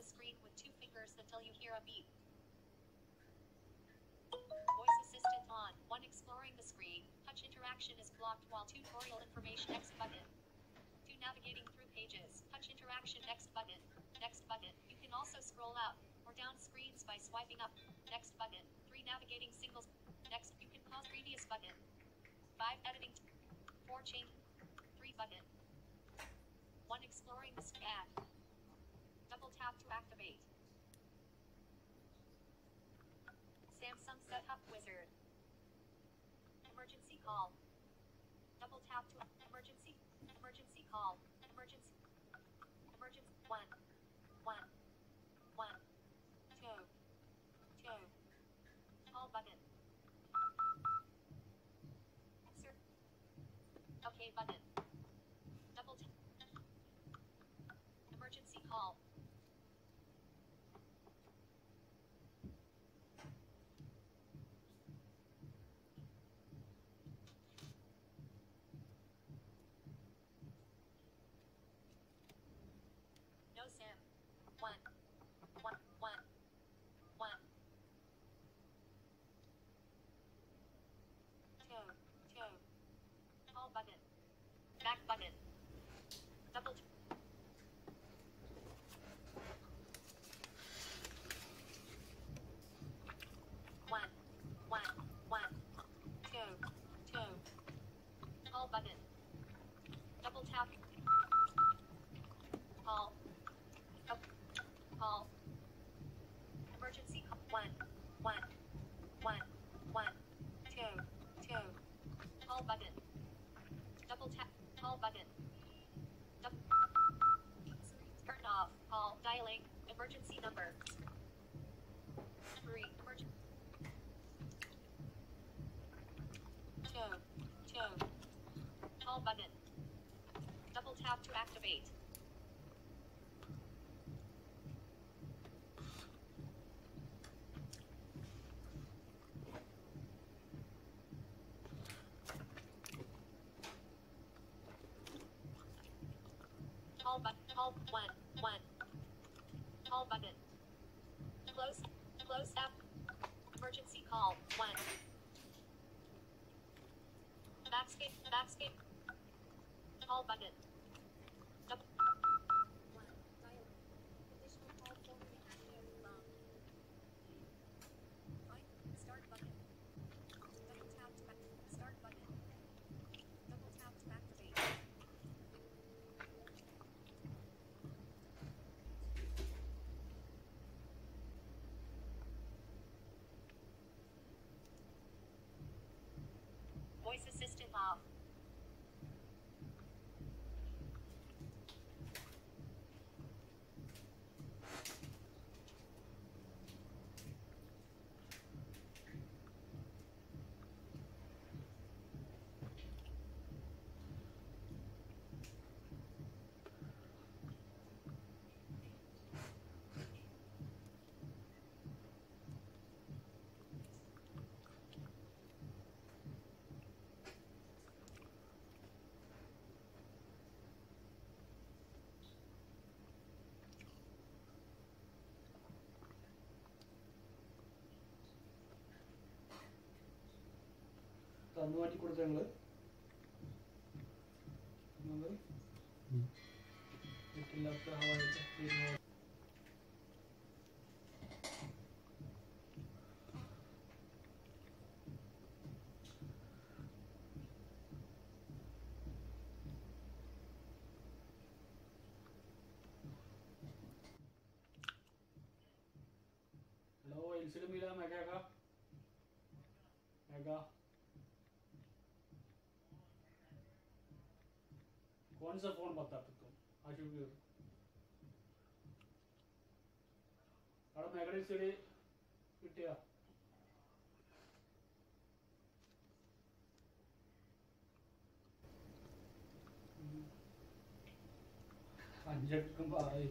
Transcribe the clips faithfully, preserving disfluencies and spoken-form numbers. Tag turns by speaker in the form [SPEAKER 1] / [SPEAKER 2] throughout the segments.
[SPEAKER 1] screen with two fingers until you hear a beep. Voice assistant on. one. Exploring the screen. Touch interaction is blocked while tutorial information. Next button. two. Navigating through pages. Touch interaction. Next button. Next button. You can also scroll up or down screens by swiping up. Next button. three. Navigating singles. Next. You can pause previous button. five. Editing. four. Change. three. Button. one. Exploring the screen. Double tap to activate. Samsung Setup Wizard. Emergency call. Double tap to emergency. Emergency call. Emergency. Emergency. One. One. One. Two. Two. Call button. Sir. Okay button. Double tap. Emergency call. No Sim. One. One. One. One. Two. Two. Call button. Back button. Double. T- one. One. One. Two. Two. Call button. Double tap. Call. Call. Emergency call. One. One. One. One. Two. Two. Call button. Double tap. Call button. Double. Turn off. Call. Dialing. Emergency number. Three. Emergency. Two. Two. Call button. Double tap to activate. Call button. Call one. One. Call button. Close. Close app. Emergency call. One. Backscape. Backscape. Call button. Double. One. Dial. Additional call forwarding active. Long. Five. Start button. Double tap to activate. Start button. Double tap to activate. Voice assistant off.
[SPEAKER 2] തന്നു മാറ്റി കൊടുത്ത ഞങ്ങള് വീട്ടില്ലാത്ത ഹവായിട്ട് hello എൽസിലും മീല മെഗാക്ക മെഗാ कौन सा फोन बता तुम आशुक അവിടെ മേഘട സൈഡ് കിട്ടിയ അഞ്ചെടുക്കും ആയി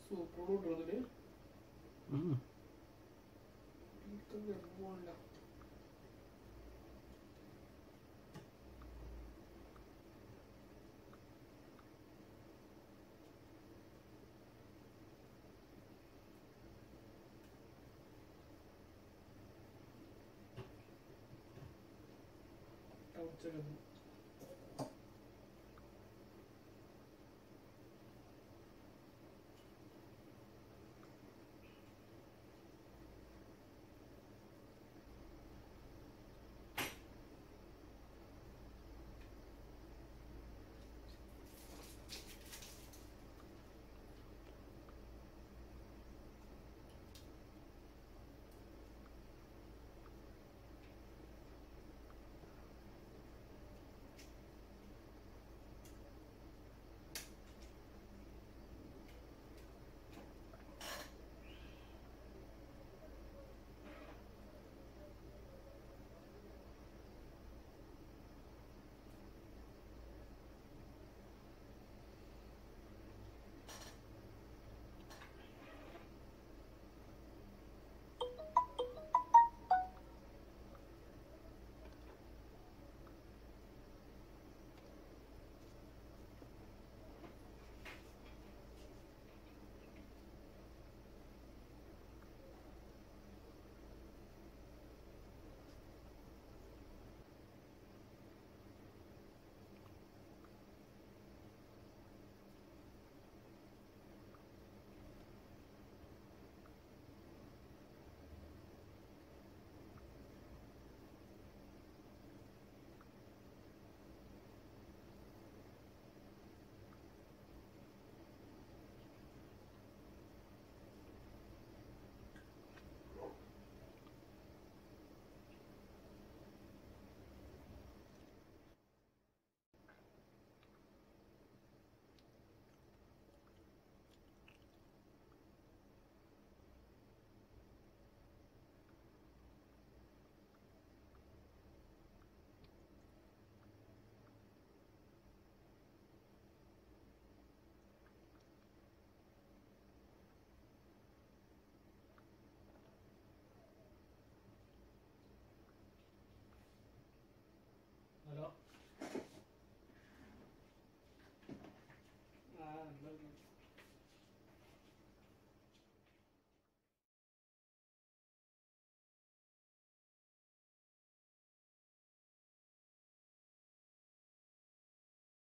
[SPEAKER 2] സൂപ്പർ കൂട്ടുന്നതില്
[SPEAKER 3] ഉം.
[SPEAKER 2] പോണില്ല. ഉച്ചക്ക്